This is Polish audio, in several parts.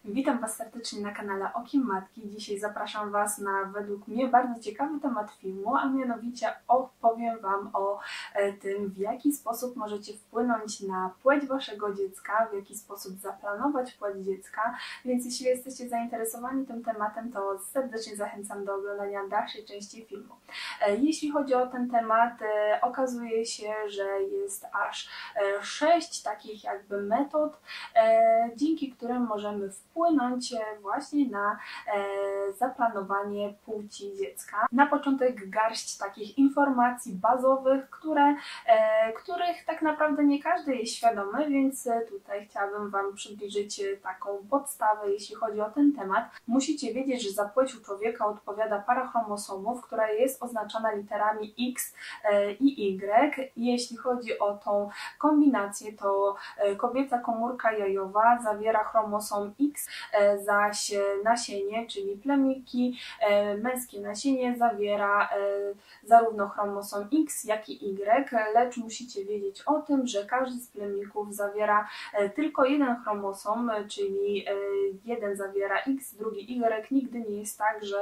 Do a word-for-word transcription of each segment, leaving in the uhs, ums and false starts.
Witam Was serdecznie na kanale Okiem Matki. Dzisiaj zapraszam Was na według mnie bardzo ciekawy temat filmu, a mianowicie opowiem Wam o tym, w jaki sposób możecie wpłynąć na płeć Waszego dziecka, w jaki sposób zaplanować płeć dziecka. Więc jeśli jesteście zainteresowani tym tematem, to serdecznie zachęcam do oglądania dalszej części filmu. Jeśli chodzi o ten temat, okazuje się, że jest aż sześć takich jakby metod, dzięki którym możemy wpłynąć właśnie na e, zaplanowanie płci dziecka. Na początek garść takich informacji bazowych, które, e, których tak naprawdę nie każdy jest świadomy, więc tutaj chciałabym Wam przybliżyć taką podstawę, jeśli chodzi o ten temat. Musicie wiedzieć, że za płeć u człowieka odpowiada para chromosomów, która jest oznaczona literami X e, i Y. Jeśli chodzi o tą kombinację, to kobieca komórka jajowa zawiera chromosom X, zaś nasienie, czyli plemniki, męskie nasienie zawiera zarówno chromosom X, jak i Y, lecz musicie wiedzieć o tym, że każdy z plemników zawiera tylko jeden chromosom, czyli jeden zawiera X, drugi Y. Nigdy nie jest tak, że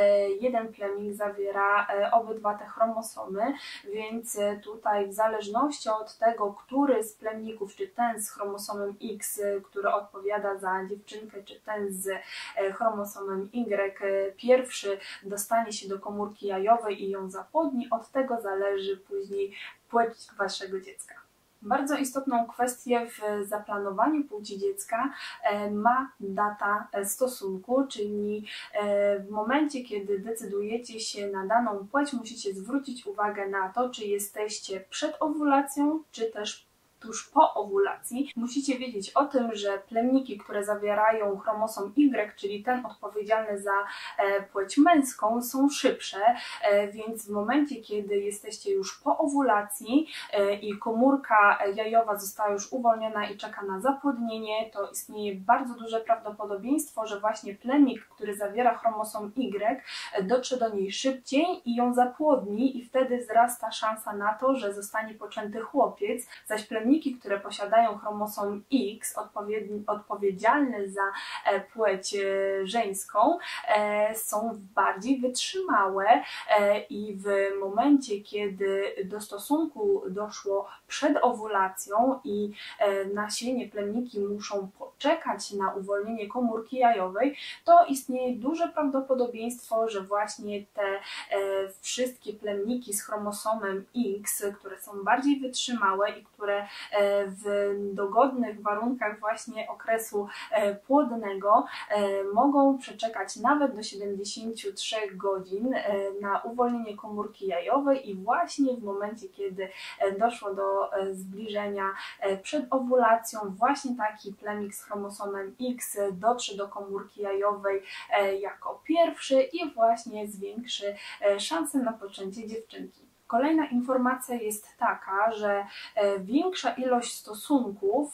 jeden plemnik zawiera obydwa te chromosomy, więc tutaj w zależności od tego, który z plemników, czy ten z chromosomem X, który odpowiada za dziewczynkę, czy ten z chromosomem Y, pierwszy dostanie się do komórki jajowej i ją zapłodni, od tego zależy później płeć Waszego dziecka. Bardzo istotną kwestię w zaplanowaniu płci dziecka ma data stosunku, czyli w momencie, kiedy decydujecie się na daną płeć, musicie zwrócić uwagę na to, czy jesteście przed owulacją, czy też tuż po owulacji. Musicie wiedzieć o tym, że plemniki, które zawierają chromosom Y, czyli ten odpowiedzialny za płeć męską, są szybsze, więc w momencie, kiedy jesteście już po owulacji i komórka jajowa została już uwolniona i czeka na zapłodnienie, to istnieje bardzo duże prawdopodobieństwo, że właśnie plemnik, który zawiera chromosom Y, dotrze do niej szybciej i ją zapłodni, i wtedy wzrasta szansa na to, że zostanie poczęty chłopiec, zaś plemniki, które posiadają chromosom X, odpowiedzialny za płeć żeńską, są bardziej wytrzymałe i w momencie, kiedy do stosunku doszło przed owulacją i nasienie, plemniki muszą poczekać na uwolnienie komórki jajowej, to istnieje duże prawdopodobieństwo, że właśnie te wszystkie plemniki z chromosomem X, które są bardziej wytrzymałe i które w dogodnych warunkach właśnie okresu płodnego mogą przeczekać nawet do siedemdziesięciu trzech godzin na uwolnienie komórki jajowej, i właśnie w momencie, kiedy doszło do zbliżenia przed owulacją, właśnie taki plemnik z chromosomem X dotrze do komórki jajowej jako pierwszy i właśnie zwiększy szanse na poczęcie dziewczynki. Kolejna informacja jest taka, że większa ilość stosunków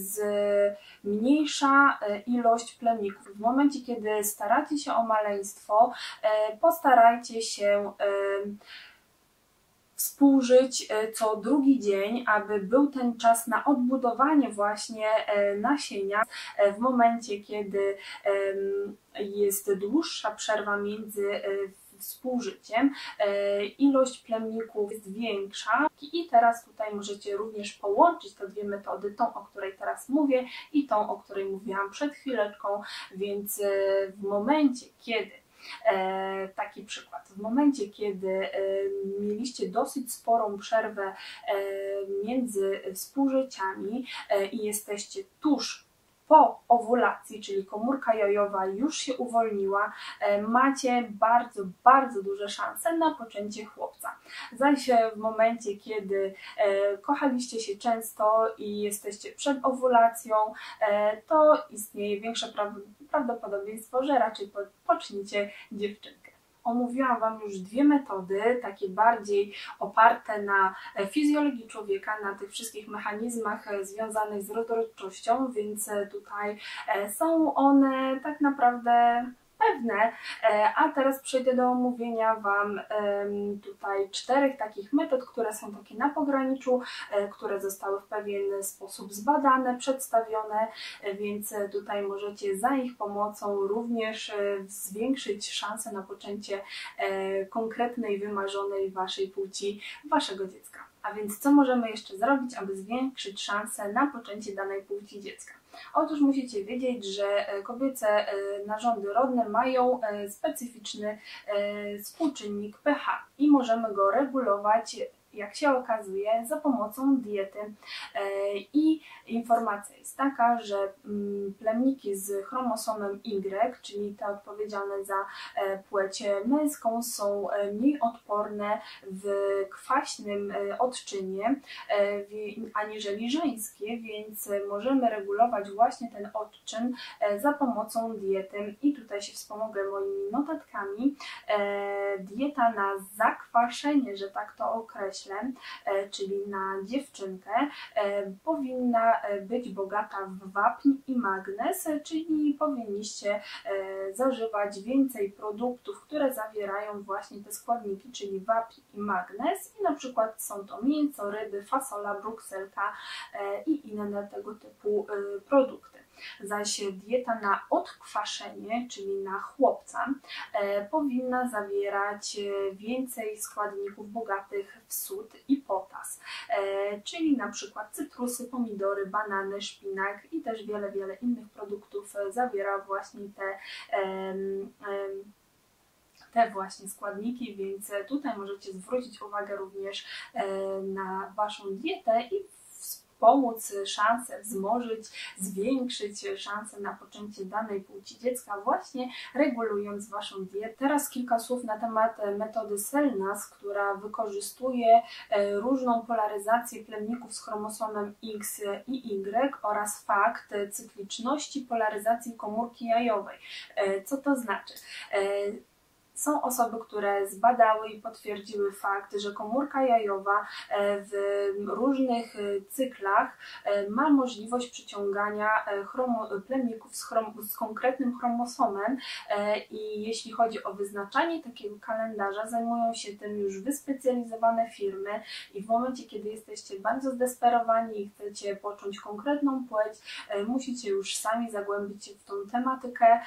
zmniejsza ilość plemników. W momencie, kiedy staracie się o maleństwo, postarajcie się współżyć co drugi dzień, aby był ten czas na odbudowanie właśnie nasienia. W momencie, kiedy jest dłuższa przerwa między współżyciem, ilość plemników jest większa, i teraz tutaj możecie również połączyć te dwie metody, tą, o której teraz mówię, i tą, o której mówiłam przed chwileczką, więc w momencie, kiedy taki przykład. W momencie, kiedy mieliście dosyć sporą przerwę między współżyciami i jesteście tuż po owulacji, czyli komórka jajowa już się uwolniła, macie bardzo, bardzo duże szanse na poczęcie chłopca. Zaś w momencie, kiedy kochaliście się często i jesteście przed owulacją, to istnieje większe prawdopodobieństwo, że raczej poczniecie dziewczynkę. Omówiłam Wam już dwie metody, takie bardziej oparte na fizjologii człowieka, na tych wszystkich mechanizmach związanych z rozrodczością, więc tutaj są one tak naprawdę pewne. A teraz przejdę do omówienia Wam tutaj czterech takich metod, które są takie na pograniczu, które zostały w pewien sposób zbadane, przedstawione, więc tutaj możecie za ich pomocą również zwiększyć szanse na poczęcie konkretnej, wymarzonej Waszej płci Waszego dziecka. A więc co możemy jeszcze zrobić, aby zwiększyć szanse na poczęcie danej płci dziecka? Otóż musicie wiedzieć, że kobiece narządy rodne mają specyficzny współczynnik pH i możemy go regulować, jak się okazuje, za pomocą diety. I informacja jest taka, że plemniki z chromosomem Y, czyli te odpowiedzialne za płeć męską, są mniej odporne w kwaśnym odczynie aniżeli żeńskie, więc możemy regulować właśnie ten odczyn za pomocą diety. I tutaj się wspomogę moimi notatkami. Dieta na zakwaszenie, że tak to określę, czyli na dziewczynkę, powinna być bogata w wapń i magnez, czyli powinniście zażywać więcej produktów, które zawierają właśnie te składniki, czyli wapń i magnez, i na przykład są to mięso, ryby, fasola, brukselka i inne tego typu produkty. Zaś dieta na odkwaszenie, czyli na chłopca, e, powinna zawierać więcej składników bogatych w sód i potas, e, czyli na przykład cytrusy, pomidory, banany, szpinak i też wiele, wiele innych produktów zawiera właśnie te e, e, te właśnie składniki, więc tutaj możecie zwrócić uwagę również na Waszą dietę i pomóc szansę wzmożyć, zwiększyć szanse na poczęcie danej płci dziecka, właśnie regulując Waszą dietę. Teraz kilka słów na temat metody Selnas, która wykorzystuje różną polaryzację plemników z chromosomem X i Y oraz fakt cykliczności polaryzacji komórki jajowej. Co to znaczy? Są osoby, które zbadały i potwierdziły fakt, że komórka jajowa w różnych cyklach ma możliwość przyciągania plemników z, z konkretnym chromosomem i jeśli chodzi o wyznaczanie takiego kalendarza, zajmują się tym już wyspecjalizowane firmy i w momencie, kiedy jesteście bardzo zdesperowani i chcecie począć konkretną płeć, musicie już sami zagłębić się w tą tematykę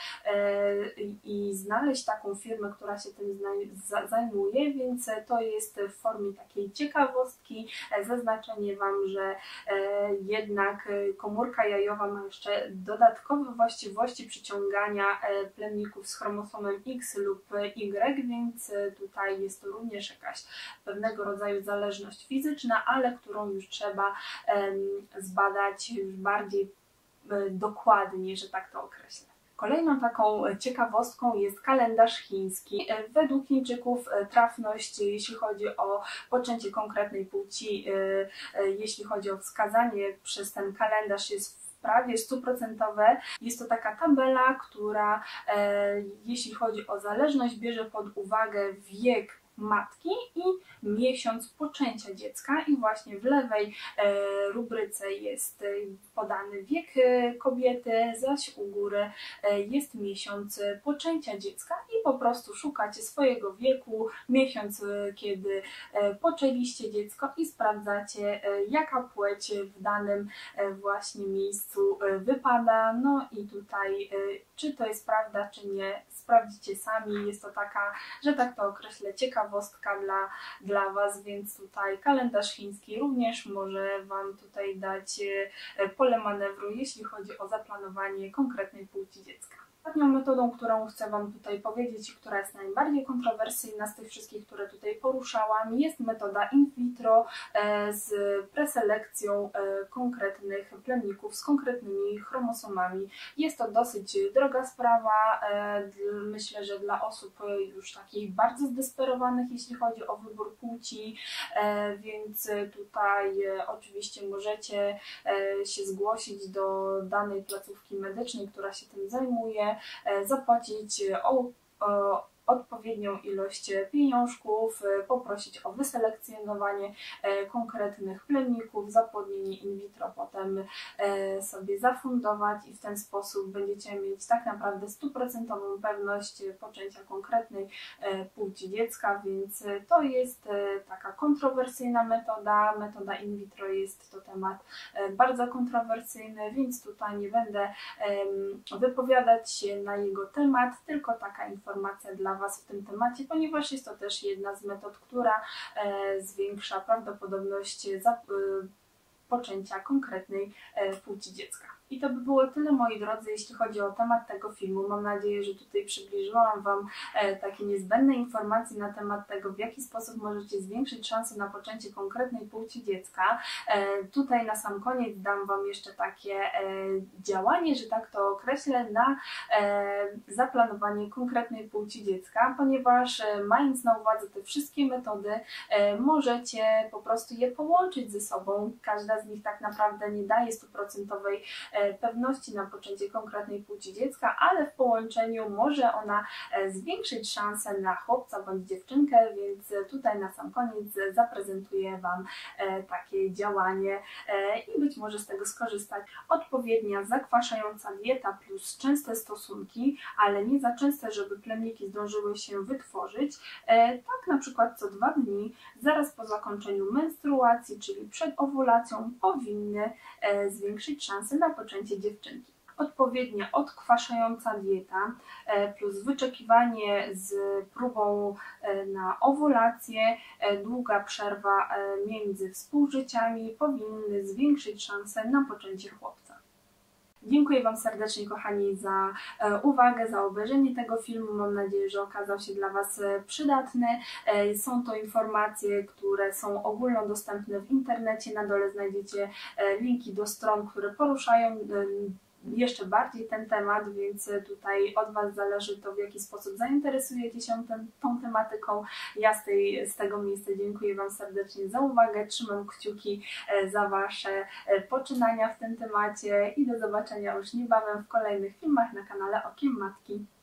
i znaleźć taką firmę, która się tym zajmuje, więc to jest w formie takiej ciekawostki zaznaczenie Wam, że jednak komórka jajowa ma jeszcze dodatkowe właściwości przyciągania plemników z chromosomem X lub Y, więc tutaj jest to również jakaś pewnego rodzaju zależność fizyczna, ale którą już trzeba zbadać już bardziej dokładnie, że tak to określę. Kolejną taką ciekawostką jest kalendarz chiński. Według Chińczyków trafność, jeśli chodzi o poczęcie konkretnej płci, jeśli chodzi o wskazanie przez ten kalendarz, jest prawie stuprocentowe. Jest to taka tabela, która jeśli chodzi o zależność, bierze pod uwagę wiek matki i miesiąc poczęcia dziecka i właśnie w lewej rubryce jest podany wiek kobiety, zaś u góry jest miesiąc poczęcia dziecka i po prostu szukacie swojego wieku, miesiąc, kiedy poczęliście dziecko i sprawdzacie, jaka płeć w danym właśnie miejscu wypada. No i tutaj, czy to jest prawda, czy nie, sprawdzicie sami. Jest to taka, że tak to określę, ciekawostka dla, dla Was, więc tutaj kalendarz chiński również może Wam tutaj dać pole manewru, jeśli chodzi o zaplanowanie konkretnej płci dziecka. Ostatnią metodą, którą chcę Wam tutaj powiedzieć i która jest najbardziej kontrowersyjna z tych wszystkich, które tutaj poruszałam, jest metoda in vitro z preselekcją konkretnych plemników z konkretnymi chromosomami. Jest to dosyć droga sprawa, myślę, że dla osób już takich bardzo zdesperowanych, jeśli chodzi o wybór płci, więc tutaj oczywiście możecie się zgłosić do danej placówki medycznej, która się tym zajmuje, zapłacić o, o odpowiednią ilość pieniążków, poprosić o wyselekcjonowanie konkretnych plemników, zapłodnienie in vitro potem sobie zafundować i w ten sposób będziecie mieć tak naprawdę stuprocentową pewność poczęcia konkretnej płci dziecka, więc to jest taka kontrowersyjna metoda. Metoda in vitro jest to temat bardzo kontrowersyjny, więc tutaj nie będę wypowiadać się na jego temat, tylko taka informacja dla Was w tym temacie, ponieważ jest to też jedna z metod, która zwiększa prawdopodobność poczęcia konkretnej płci dziecka. I to by było tyle, moi drodzy, jeśli chodzi o temat tego filmu. Mam nadzieję, że tutaj przybliżyłam Wam takie niezbędne informacje na temat tego, w jaki sposób możecie zwiększyć szanse na poczęcie konkretnej płci dziecka. Tutaj na sam koniec dam Wam jeszcze takie działanie, że tak to określę, na zaplanowanie konkretnej płci dziecka, ponieważ mając na uwadze te wszystkie metody, możecie po prostu je połączyć ze sobą. Każda z nich tak naprawdę nie daje stuprocentowej pewności na poczęcie konkretnej płci dziecka, ale w połączeniu może ona zwiększyć szanse na chłopca bądź dziewczynkę, więc tutaj na sam koniec zaprezentuję Wam takie działanie i być może z tego skorzystać. Odpowiednia zakwaszająca dieta plus częste stosunki, ale nie za częste, żeby plemniki zdążyły się wytworzyć, tak na przykład co dwa dni, zaraz po zakończeniu menstruacji, czyli przed owulacją, powinny zwiększyć szanse na poczęcie dziewczynki. Odpowiednia odkwaszająca dieta plus wyczekiwanie z próbą na owulację, długa przerwa między współżyciami powinny zwiększyć szanse na poczęcie chłopca. Dziękuję Wam serdecznie, kochani, za uwagę, za obejrzenie tego filmu. Mam nadzieję, że okazał się dla Was przydatny. Są to informacje, które są ogólnodostępne w internecie. Na dole znajdziecie linki do stron, które poruszają jeszcze bardziej ten temat, więc tutaj od Was zależy to, w jaki sposób zainteresujecie się ten, tą tematyką. Ja z, tej, z tego miejsca dziękuję Wam serdecznie za uwagę, trzymam kciuki za Wasze poczynania w tym temacie i do zobaczenia już niebawem w kolejnych filmach na kanale Okiem Matki.